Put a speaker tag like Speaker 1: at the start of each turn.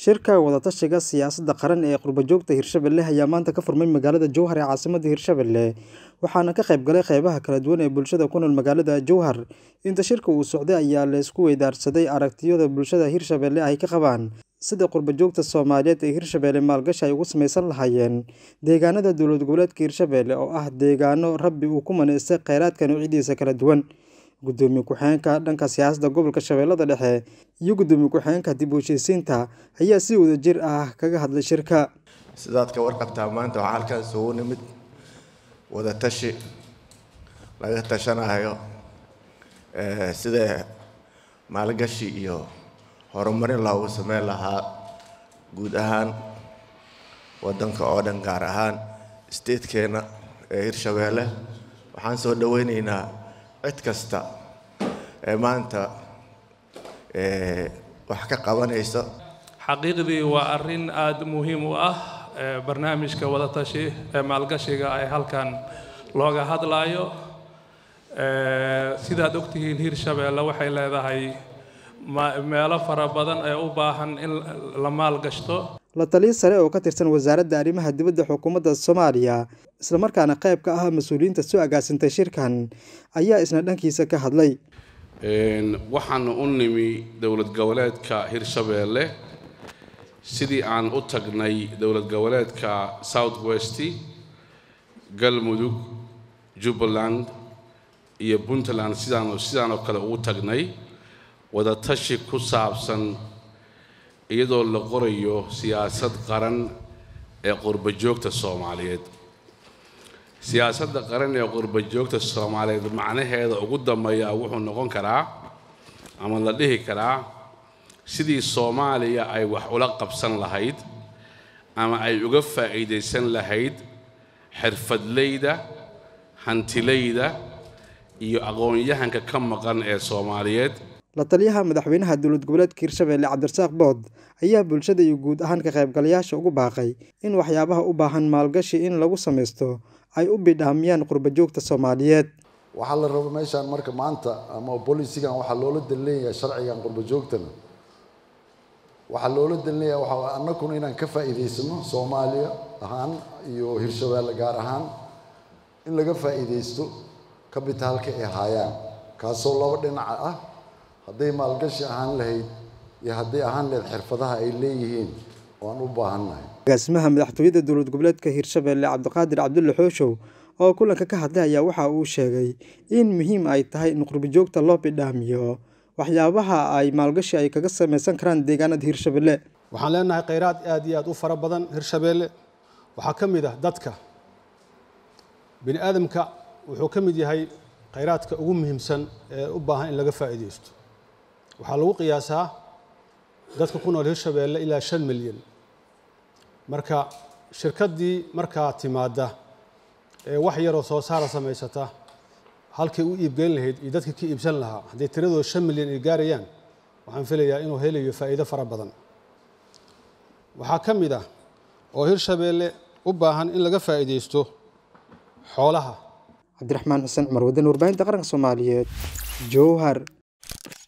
Speaker 1: Shirka wadatashiga siyaasadda qaran ee qurbo-joogta Hirshabelle ayaa maanta ka furmay magaalada Jowhar ee caasimadda Hirshabelle, waxaana ka qayb galay qaybaha kala duwan ee bulshada ku nool magaalada Jowhar. Inta shirka uu socday ayaa la isku weydaarsaday aragtiyada bulshada Hirshabelle ay ka qabaan sida qurbo-joogta Soomaaliyeed ee Hirshabelle maalgashi ay ugu samaysan lahaayeen deegaanada dowlad goboleedka Hirshabelle oo ah deegaano Rabbi uu ku maneystay kheyraadka noocyadiisa kala duwan. Gudoomiye ku-xigeenka dhanka siyaasadda gobolka Shabeellada Dhexe iyo gudoomiye ku-xigeenka dib u heshiisiinta ayaa si wadajir ah kaga hadlay shirka.
Speaker 2: sidaad ka warqabtaa maanta waxaa halkaas ugu nimid wada tashi laga tashanayo sida maalgashi iyo horumarin loogu sameyn lahaa guud ahaan wadanka oo dhan, gaar ahaan state-keena ee Hirshabelle. waxaan soo dhaweynaynaa cid kasta ee maanta wax ka qabanaysa.
Speaker 3: xaqiiqdii waa arrin aad muhiim u ah barnaamijka wada tashi ee maalgashiga ay halkan looga hadlayo. sidaad ogtihiin Hirshabelle waxay leedahay meelo fara badan ee u baahan in la maalgashto.
Speaker 1: La taliye sare oo ka tirsan wasaaradda arrimaha dibadda xukuumadda Soomaaliya isla markaana qayb ka ah mas'uuliyiinta soo agaasintay shirkan ayaa isna dhankiisa ka hadlay.
Speaker 4: waxaan u nimi dowlad goboleedka Hirshabelle sidii aan u tagnay dowlad goboleedka South West, Galmudug, Jubaland iyo Puntland sidaan oo kale ugu tagnay wada tashi ku saabsan iyadoo la qorayo siyaasad qaran ee qurbo-joogta Soomaaliyeed. siyaasadda qaran ee qurbo-joogta Soomaaliyeed macnaheeda ugu dambeeya wuxuu noqon karaa ama la dhihi karaa sidii Soomaaliya ay wax ula qabsan lahayd ama ay uga faa'iideysan lahayd xirfadleyda, hantileyda iyo aqoon-yahanka ka maqan ee Soomaaliyeed.
Speaker 1: La taliyaha madaxweynaha dowlad goboleedka Hirshabelle Cabdirasaaq Bood ayaa bulshada iyo guud ahaan ka qaybgalayaasha ugu baaqay in waxyaabaha u baahan maalgashi in lagu sameysto ay u bidhaamiyaan qurbo-joogta Soomaaliyeed.
Speaker 5: waxaa la rabo meeshaan marka maanta ama policy-gan waxaa loola dalinayaa sharcigan qurbo-joogtana waxaa loola dalinayaa waxa annaguna inaan ka faa'iideysano Soomaaliya ahaan iyo Hirshabelle gaar ahaan in laga faa'iideysto kabitaalka ay hayaan kaasoo laba dhinac ah, hadday maalgashi ahaan lahayd iyo hadday ahaan lahayd xirfadaha ay leeyihiin waan u baahannahay.
Speaker 1: agaasimaha madaxtooyada dowlad goboleedka Hirshabelle Cabdiqaadir Cabdulle Xooshow oo kulanka ka hadlay ayaa waxa uu sheegay in muhiim ay tahay in qurbo-joogta loo bidhaamiyo waxyaabaha ay maalgashi ay kaga samaysan karaan deegaanada Hirshabelle.
Speaker 6: waxaan leenahay kheyraad aad iyo aad u fara badan Hirshabelle. waxaa ka mid ah dadka bini aadamka wuxuu ka mid yahay kheyraadka ugu muhiimsan ee u baahan in laga faa'iideysto. waxaa lagu qiyaasaa dadka ku nool Hirshabelle ilaa 5 milyan. marka shirkaddii markaa timaada ee wax yaroo soo saara samaysata halkay u iibgeyn lahayd iyo dadka ka iibsan lahaa haddii tiradooda 5 milyan ay gaarayaan waxaan filayaa inuu helayo faa'iido fara badan. waxaa ka mid ah oo Hirshabelle u baahan in laga faa'iideysto xoolaha.
Speaker 1: Cabdiraxmaan Xuseen Cumar, Waddan Warbaahinta Qaranka Soomaaliyeed, Jowhar.